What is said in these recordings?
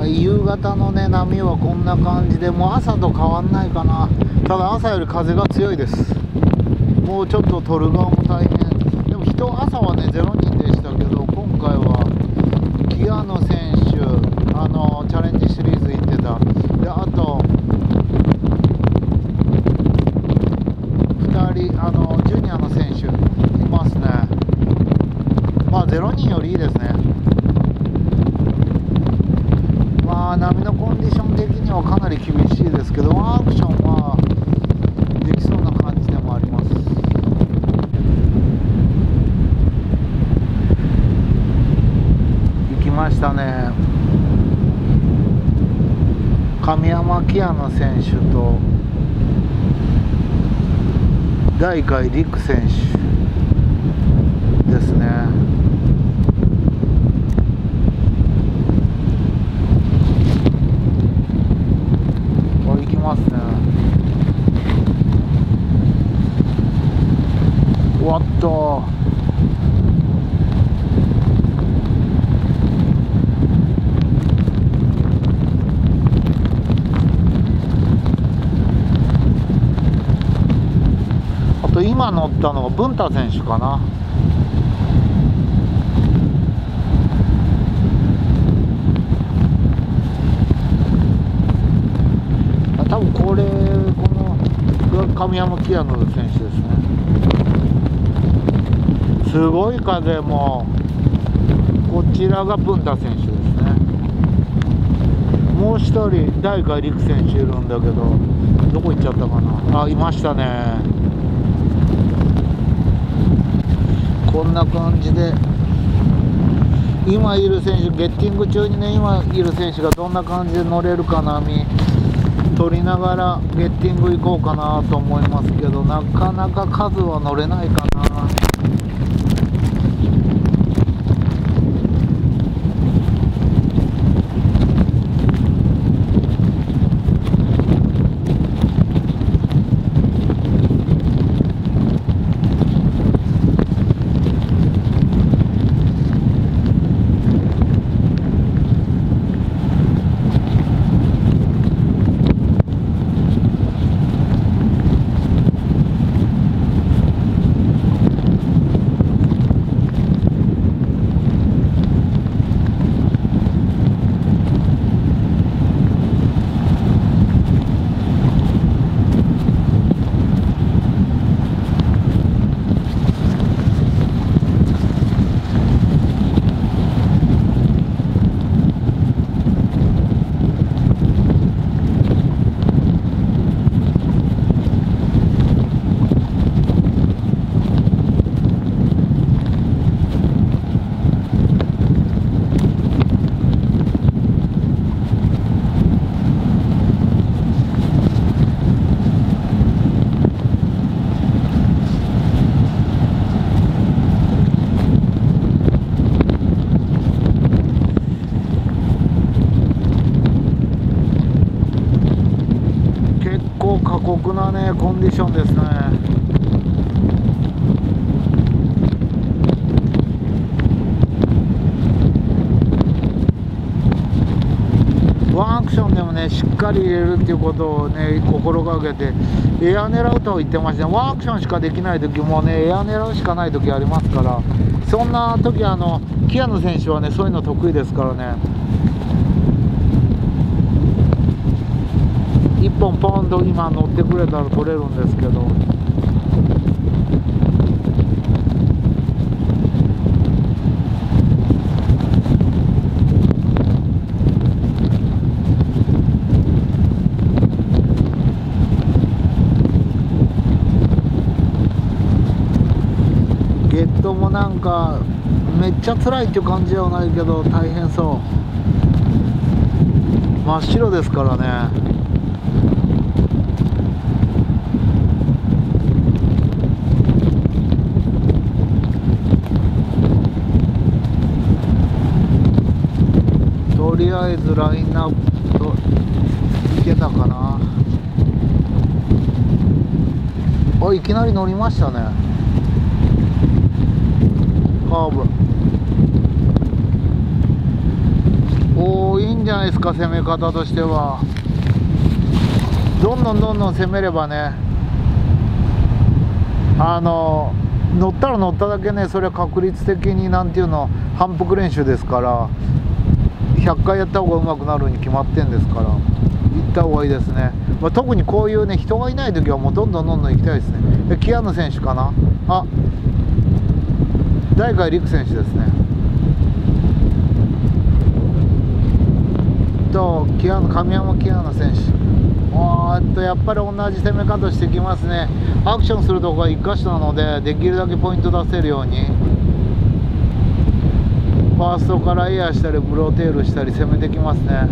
夕方のね波はこんな感じで、もう朝と変わんないかな。ただ朝より風が強いです。もうちょっと撮る側も大変。でも朝はね0人でしたけど、今回はキアヌ選手チャレンジシリーズ行ってた。であと2人ジュニアの選手いますね。まあ0人よりいいですね。まあ波のコンディション的にはかなり厳しいですけど、ワンアクションはできそうな感じでもあります。行きましたね。神山キアヌ選手と大海陸選手ですね。行きますね。おっと今乗ったのが文太選手かな。多分この神山キアヌ選手ですね。すごい風も、こちらが文太選手ですね。もう一人大海陸選手いるんだけど、どこ行っちゃったかな。あ、いましたね。こんな感じで今いる選手、ゲッティング中にね、今いる選手がどんな感じで乗れるか波取りながらゲッティング行こうかなと思いますけど、なかなか数は乗れないかな。過酷なねコンディションですね。ワンアクションでもねしっかり入れるっていうことをね心がけて、エア狙うと言ってましたね。ワンアクションしかできない時もねエア狙うしかない時ありますから、そんな時キアヌ選手はねそういうの得意ですからね。1本ポンと今乗ってくれたら取れるんですけど、ゲットもなんかめっちゃ辛いっていう感じではないけど大変そう。真っ白ですからね。とりあえずラインナップといけたかな。あ、いきなり乗りましたね。カーブ。 おお、いいんじゃないですか、攻め方としては。どんどん攻めればね、乗ったら乗っただけね、それは確率的になんていうの、反復練習ですから、100回やった方が上手くなるに決まってんですから、行った方がいいですね。まあ、特にこういうね、人がいない時はもうどんどん行きたいですね。キアヌ選手かな、あ、大海陸選手ですね。神山キアヌ選手。やっぱり同じ攻め方してきますね。アクションするとこが1箇所なので、できるだけポイント出せるように、ファーストからエアしたりブローテールしたり攻めてきますね。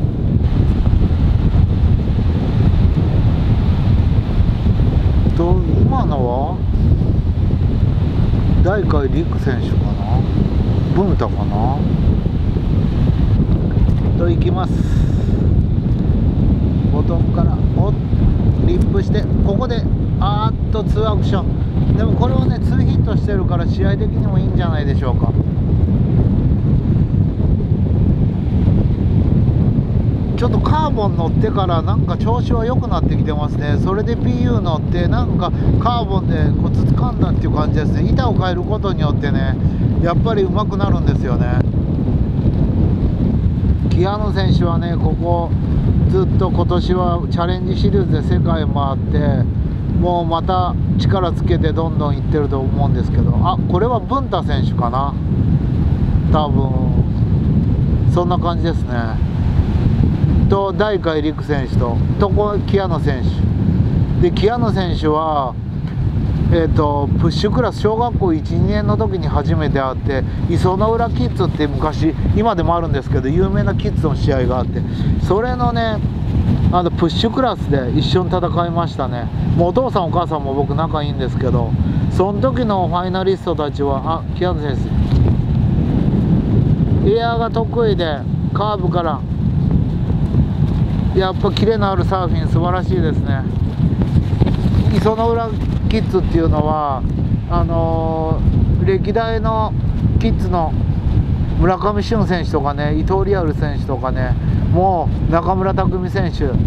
今のは大海陸選手かな、文太かなと行きます。ボトムからリップして、ここで2アクション。でもこれをね2ヒットしてるから試合的にもいいんじゃないでしょうか。ちょっとカーボン乗ってからなんか調子は良くなってきてますね。それで PU 乗ってなんかカーボンでコツ掴んだっていう感じですね。板を変えることによってね、やっぱり上手くなるんですよね。キアヌ選手はね、ここずっと今年はチャレンジシリーズで世界回って、もうまた力つけてどんどんいってると思うんですけど、これは文太選手かな、多分そんな感じですね。と大海陸選手とキアヌ選手で、キアヌ選手はプッシュクラス小学校 1,2 年の時に初めて会って、磯の浦キッズって昔、今でもあるんですけど有名なキッズの試合があって、それのねプッシュクラスで一緒に戦いましたね。もうお父さんお母さんも僕仲いいんですけど、その時のファイナリストたちはキアヌ選手エアが得意で、カーブからやっぱキレのあるサーフィン素晴らしいですね。磯の浦キッズっていうのは歴代のキッズの村上俊選手とかね、伊藤リアル選手とかね、もう中村拓海選手、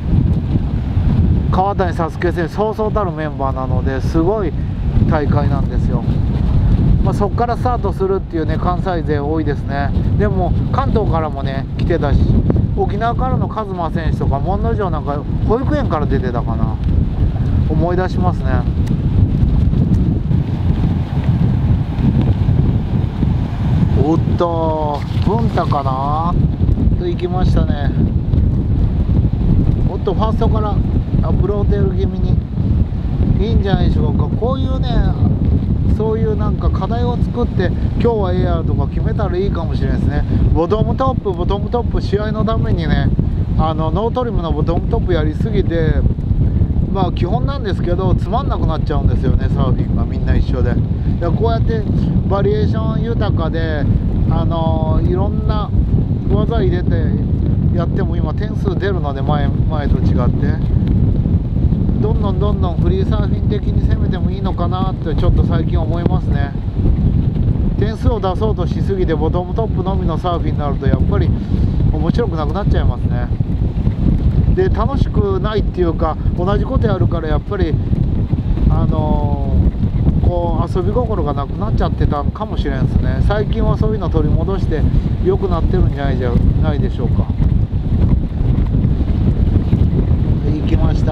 川谷紗介選手、そうそうたるメンバーなので、すごい大会なんですよ。そこからスタートするっていうね、関西勢多いですね。でも関東からもね来てたし、沖縄からの和馬選手とか、門之城なんか保育園から出てたかな、思い出しますね。おっと文太かなと行きましたね。おっとファーストからブローテール気味にいいんじゃないでしょうか。こういうね、そういうなんか課題を作って、今日はエアーとか決めたらいいかもしれないですね。ボトムトップ試合のためにね、ノートリムのボトムトップやりすぎて、基本なんですけどつまんなくなっちゃうんですよね、サーフィンがみんな一緒で。こうやってバリエーション豊かでいろんな技入れてやっても今点数出るので、前と違ってどんどんフリーサーフィン的に攻めてもいいのかなってちょっと最近思いますね。点数を出そうとしすぎてボトムトップのみのサーフィンになるとやっぱり面白くなくなっちゃいますね。で楽しくないっていうか、同じことやるからやっぱりこう遊び心がなくなっちゃってたかもしれないですね。最近はそういうの取り戻して良くなってるんじゃないでしょうか。行きました。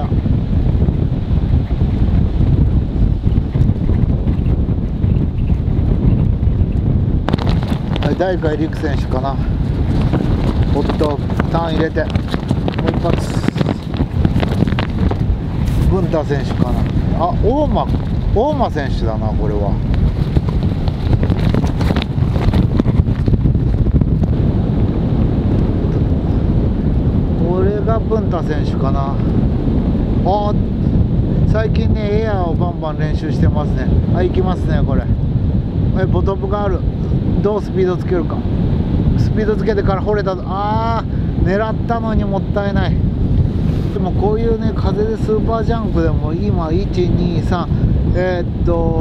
大海陸選手かな。おっとターン入れてもう一発。文太選手かな。大間選手だな、これは。これが文太選手かな。最近ねエアーをバンバン練習してますね。行きますねこれ。ボトムがある。どうスピードつけるか。スピードつけてから掘れた。狙ったのにもったいない。でもこういうね風でスーパージャンプでも今123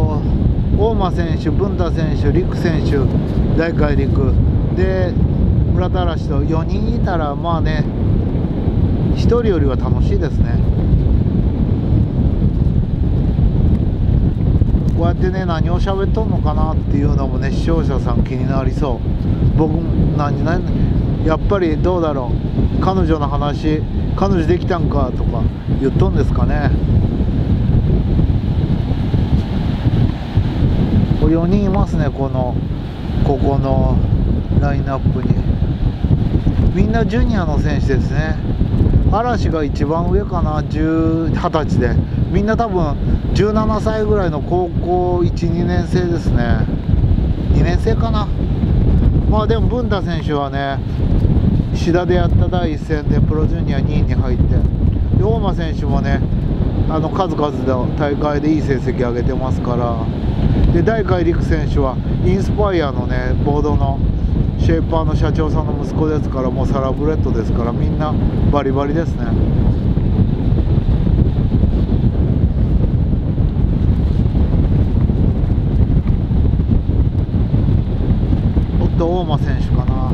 大間選手、文太選手、陸選手、大海陸で村田嵐と4人いたらまあね、1人よりは楽しいですね。こうやってね、何を喋っとんのかなっていうのもね、視聴者さん気になりそう。僕やっぱりどうだろう、彼女の話、彼女できたんかとか言っとんですかね。4人いますね、ここのラインナップに。みんなジュニアの選手ですね。嵐が一番上かな、20歳で。みんな多分17歳ぐらいの高校1、2年生ですね。2年生かな。まあでも文太選手はね、志田でやった第一戦でプロジュニア2位に入って、で大間選手もね、数々の大会でいい成績上げてますから。で大海陸選手はインスパイアのね、ボードのシェイパーの社長さんの息子ですから、もうサラブレッドですから、みんなバリバリですね。おっと大間選手かな。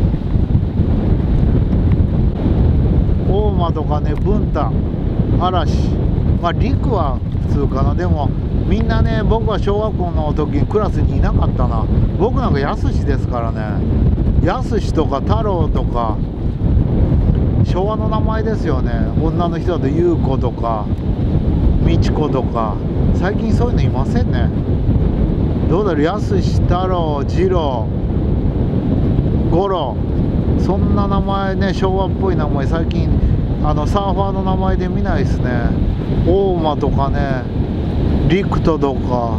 大間とかね、文太、嵐、まあ陸は普通かな。でもみんなね、僕は小学校の時にクラスにいなかったな。僕なんかやすしですからね。やすしとか太郎とか昭和の名前ですよね。女の人だと優子とか美智子とか。最近そういうのいませんね。どうだろう、やすし、太郎、次郎、五郎、そんな名前ね、昭和っぽい名前最近サーファーの名前で見ないですね。大間とかね、陸斗とか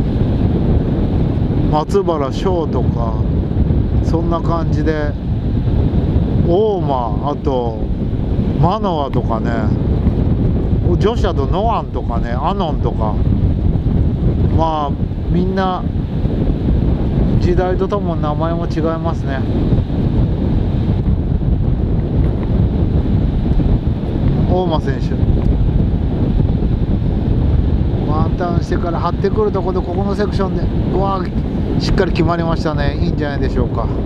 松原翔とか、そんな感じで。大間、あとマノアとかね、女子だとノアンとかね、アノンとか。まあみんな時代とともに名前も違いますね。大間選手ワンターンしてから張ってくるところで、ここのセクションでうわー、しっかり決まりましたね。いいんじゃないでしょうか。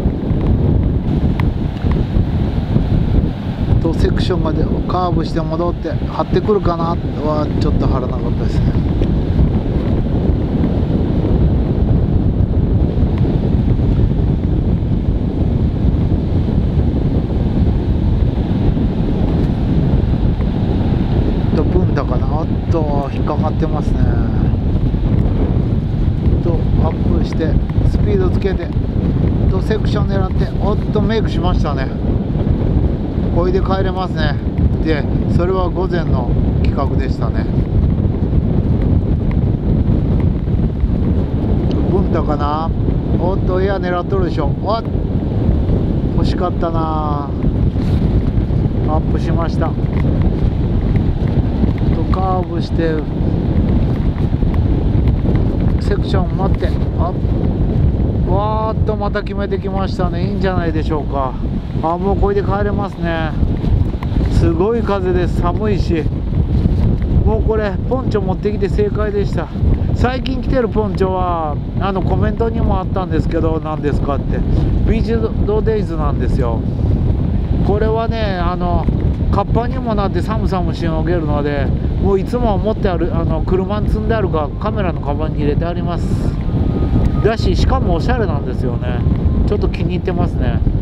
とセクションまでカーブして戻って張ってくるかなはちょっと張らなかったですね。と文太かな。おっと引っかかってますね。とアップしてスピードつけてとセクション狙って、おっとメイクしましたね。これで帰れますね。でそれは午前の企画でしたね。文太かな。おっとエア狙っとるでしょ。おっ欲しかったな。アップしました。とカーブしてセクション待って、わーっとまた決めてきましたね。いいんじゃないでしょうか。もうこれで帰れますね。すごい風です。寒いし、もうこれポンチョ持ってきて正解でした。最近着てるポンチョはコメントにもあったんですけど、何ですかって、ビーチドデイズなんですよ。これはね、カッパにもなって寒さもしのげるので、もういつも持ってある車に積んであるかカメラのカバンに入れてあります。だし、しかもおしゃれなんですよね。ちょっと気に入ってますね。